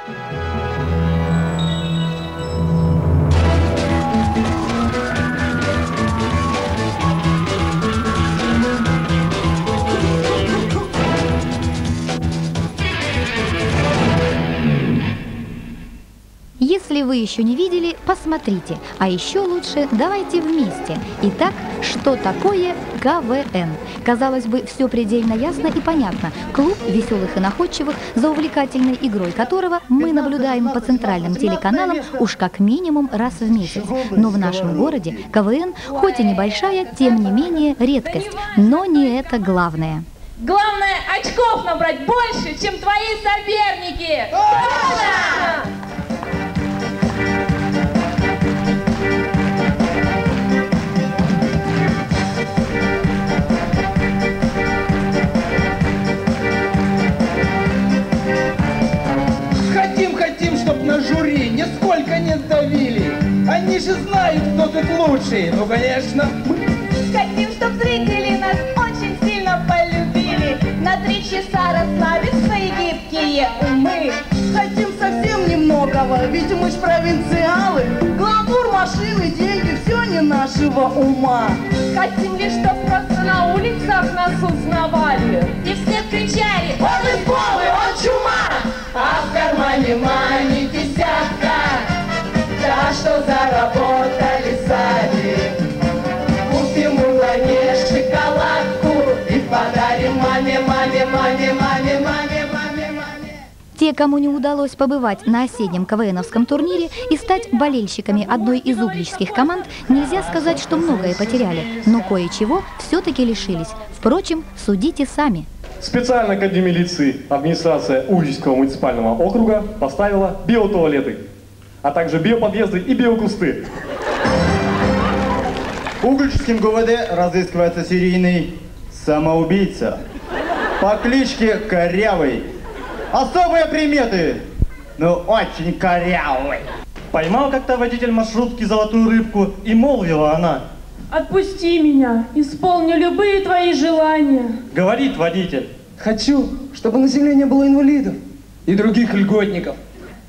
Если вы еще не видели, посмотрите, а еще лучше давайте вместе. Итак, что такое КВН? Казалось бы, все предельно ясно и понятно. Клуб веселых и находчивых, за увлекательной игрой которого мы наблюдаем по центральным телеканалам уж как минимум раз в месяц. Но в нашем городе КВН, хоть и небольшая, тем не менее редкость. Но не это главное. Главное очков набрать больше, чем твои соперники! Правильно! Хотим, чтоб на жюри нисколько не давили. Они же знают, кто тут лучший. Ну, конечно, мы. Хотим, чтоб зрители нас очень сильно полюбили. На 3 часа расслабить свои гибкие умы. Хотим совсем немногого, ведь мы ж провинциалы. Гламур, машины, деньги, все не нашего ума. Хотим лишь, чтоб просто на улицах нас узнавали. И все кричали: Он из Бобы, он чума! А в кармане мани десятка. Да что заработали сами. Купим углане шоколадку и подарим маме. Те, кому не удалось побывать на осеннем КВНовском турнире и стать болельщиками одной из угличских команд, нельзя сказать, что многое потеряли, но кое-чего все-таки лишились. Впрочем, судите сами. Специально к отделу милиции администрация Угличского муниципального округа поставила биотуалеты, а также биоподъезды и биокусты. Угличским ГУВД разыскивается серийный самоубийца по кличке Корявый. Особые приметы, но очень корявый. Поймал как-то водитель маршрутки золотую рыбку, и молвила она: отпусти меня, исполню любые твои желания. говорит водитель: Хочу, чтобы население было инвалидов и других льготников.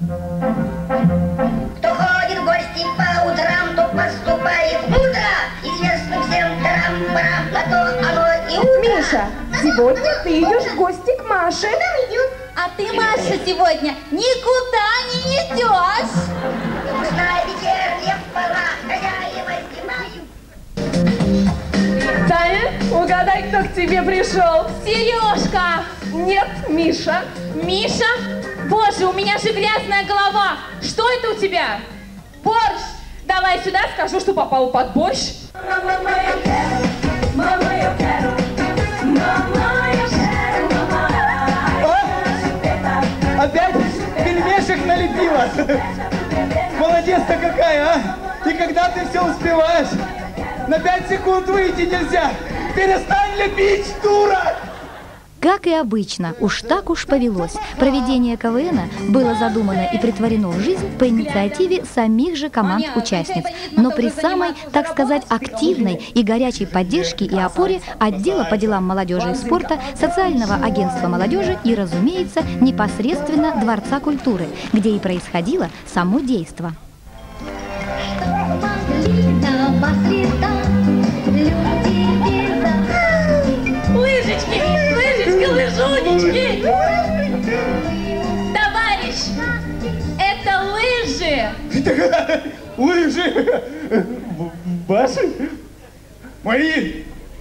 Кто ходит в гости по утрам, то поступает мудро. Известно всем тарам-парам, на то оно и утро. Миша, сегодня ты идешь в гости к Маше. А ты, Маша, сегодня никуда не идешь. Пускай вечерняя пора, хозяева снимают. Таня, угадай, кто к тебе пришел. Сережка. Нет, Миша. Миша? Боже, у меня же грязная голова. Что это у тебя? Борщ. Давай сюда, скажу, что попал под борщ. Опять пельмешек налепила. Молодец-то какая, а? И когда ты все успеваешь? На 5 секунд выйти нельзя. Перестань лепить, дура! Как и обычно, уж так уж повелось. Проведение КВНа было задумано и претворено в жизнь по инициативе самих же команд-участниц, но при самой, так сказать, активной и горячей поддержке и опоре отдела по делам молодежи и спорта, социального агентства молодежи и, разумеется, непосредственно Дворца культуры, где и происходило само действо. Лыжечки, лыжунечки. Товарищ, это лыжи. Лыжи! Ваши? Мои!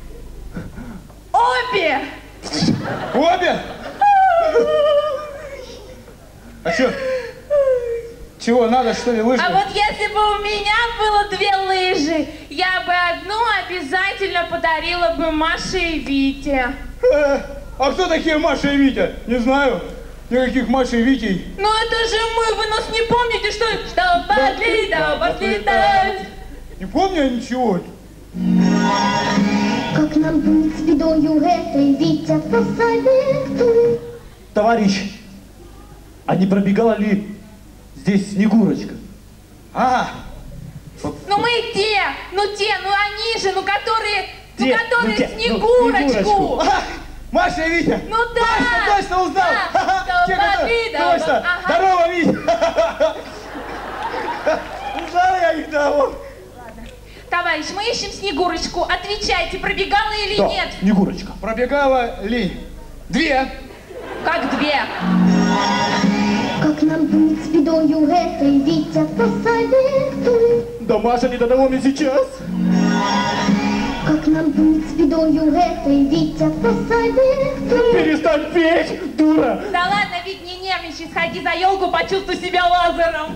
Обе. Обе? А что? Чего, надо, что ли, лыжи? А вот если бы у меня было 2 лыжи, я бы одну обязательно подарила бы Маше и Вите. А кто такие Маша и Витя? Не знаю. Никаких Маши и Витей. Ну это же мы, вы нас не помните, что ли? Что пошли летать. Не помню я ничего. Как нам быть с бедою этой, Витя, посоветуй. Товарищ, а не пробегала ли здесь Снегурочка? Ну мы те, ну они же, которые Снегурочку. Снегурочку. Маша и Витя! Ну да! Точно узнал! Да, Точно! Здорово, Витя! Ужал я их того. Товарищ, мы ищем Снегурочку. Отвечайте, пробегала или Да, нет? Снегурочка. Пробегала ли? 2. Как 2? Как нам быть с бедою этой, Витя, посоветуй. Да Маша не до того мне сейчас. Как нам быть с бедою этой, Витя, посоветуй. Перестань петь, дура. Да ладно, Вить, не нервничай, сходи за елку, почувствуй себя лазером.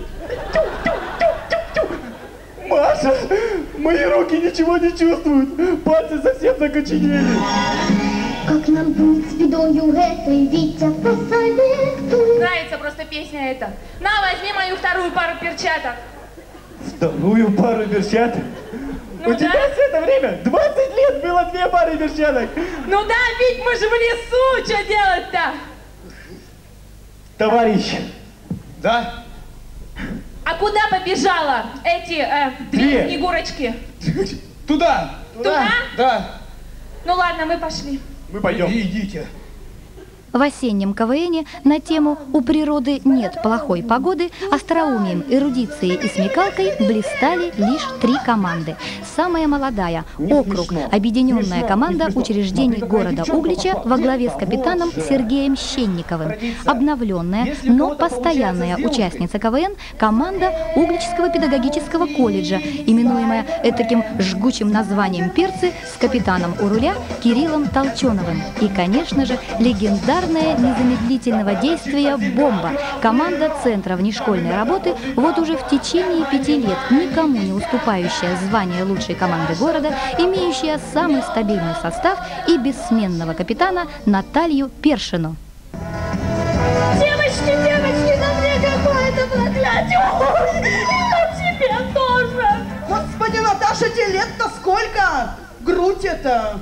Маша, мои руки ничего не чувствуют. Пальцы совсем закоченели. Как нам быть с бедою этой, Витя, посоветуй. Нравится просто песня эта. На, возьми мою вторую пару перчаток. Вторую пару перчаток? Ну У тебя да. все это время 20 лет было 2 пары перчаток. Ну да, Вить, мы же в лесу, что делать-то? Товарищ, Да? А куда побежала эти 2 Две. Снегурочки? Туда. Туда? Да. Ну ладно, мы пошли. мы пойдем. Идите. В осеннем КВНе на тему «У природы нет плохой погоды» остроумием, эрудицией и смекалкой блистали лишь 3 команды. Самая молодая – округ, объединенная команда учреждений города Углича во главе с капитаном Сергеем Щенниковым. Обновленная, но постоянная участница КВН – команда Угличского педагогического колледжа, именуемая этаким жгучим названием «Перцы» с капитаном у руля Кириллом Толченовым. И, конечно же, легендарная незамедлительного действия «Бомба». Команда Центра внешкольной работы вот уже в течение 5 лет никому не уступающая звание лучшей команды города, имеющая самый стабильный состав и бессменного капитана Наталью Першину. Девочки, на мне какое-то проклятие. Ой, и на тебе тоже. Господи, Наташа, тебе лет-то сколько? Грудь это.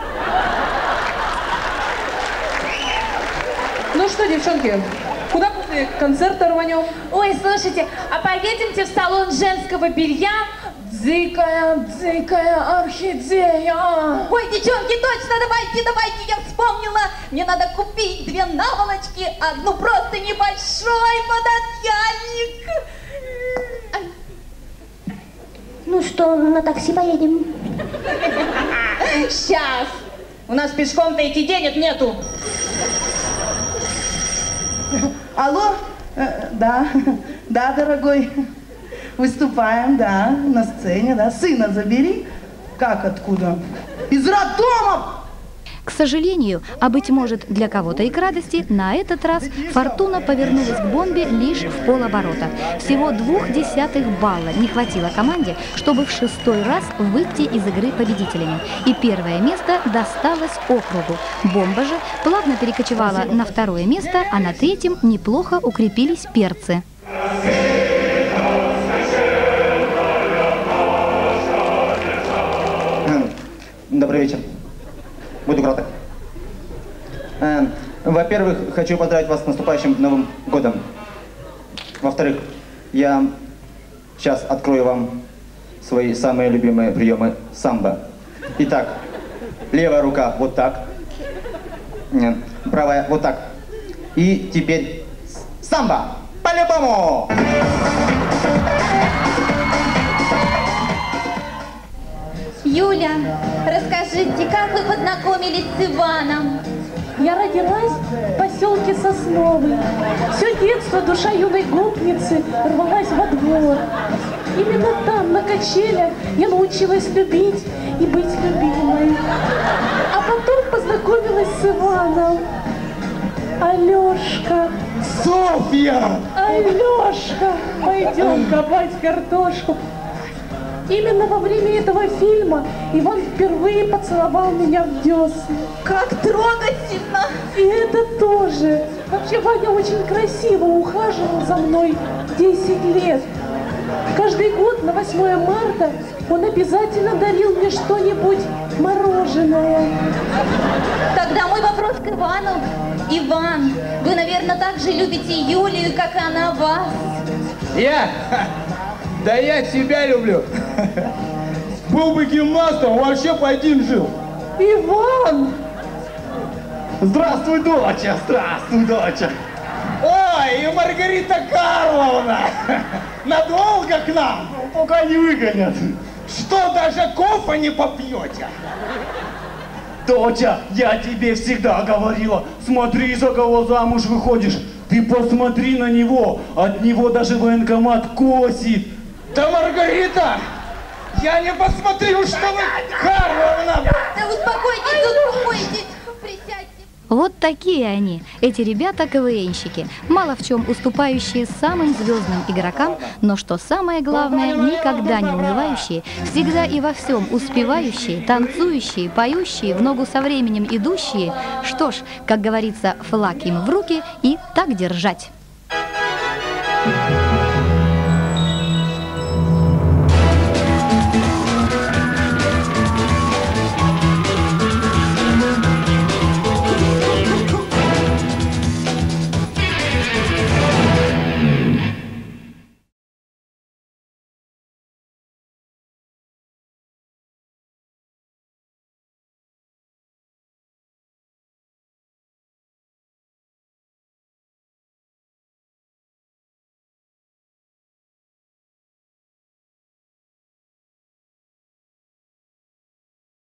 Ну что, девчонки, куда после концерта рванем? Ой, слушайте, а поедемте в салон женского белья? Дзыкая, дзыкая орхидея. Ой, девчонки, точно, давайте, я вспомнила. Мне надо купить 2 наволочки, одну просто небольшой пододеяльник. Ну что, на такси поедем? Сейчас. У нас пешком-то идти денег нету. Алло? Да, да, дорогой. Выступаем, да, на сцене, да. Сына забери. Как, откуда? Из роддома! К сожалению, а быть может для кого-то и к радости, на этот раз фортуна повернулась к бомбе лишь в полоборота. Всего 0,2 балла не хватило команде, чтобы в 6-й раз выйти из игры победителями. И первое место досталось округу. Бомба же плавно перекочевала на 2-е место, а на 3-м неплохо укрепились перцы. Добрый вечер. Буду краток. Во-первых, хочу поздравить вас с наступающим Новым годом. Во-вторых, я сейчас открою вам свои самые любимые приемы самбо. Итак, левая рука вот так, правая вот так. И теперь самбо! По-любому! Юля, расскажите, как вы познакомились с Иваном? Я родилась в поселке Сосновый. Все детство душа юной гопницы рвалась во двор. Именно там, на качелях, я научилась любить и быть любимой. А потом познакомилась с Иваном. Алешка, Софья! Алешка, пойдем копать картошку. Именно во время этого фильма Иван впервые поцеловал меня в десны. Как трогательно! И это тоже. Вообще Ваня очень красиво ухаживал за мной 10 лет. Каждый год на 8 марта он обязательно дарил мне что-нибудь мороженое. Тогда мой вопрос к Ивану. Иван, вы, наверное, так же любите Юлию, как и она вас. Я? Да я себя люблю. Был бы гимнастом, вообще по один жил. Иван! Здравствуй, доча! Здравствуй, доча! Ой, Ай, Маргарита Карловна! Надолго к нам? Пока не выгонят. Что, даже кофе не попьете? Доча, я тебе всегда говорила, смотри, за кого замуж выходишь. Ты посмотри на него, от него даже военкомат косит. Да, Маргарита, я не посмотрю, что вы, Карловна! Да успокойтесь, успокойтесь, присядьте. Вот такие они, эти ребята-КВНщики, мало в чем уступающие самым звездным игрокам, но что самое главное, никогда не унывающие, всегда и во всем успевающие, танцующие, поющие, в ногу со временем идущие. Что ж, как говорится, флаг им в руки и так держать.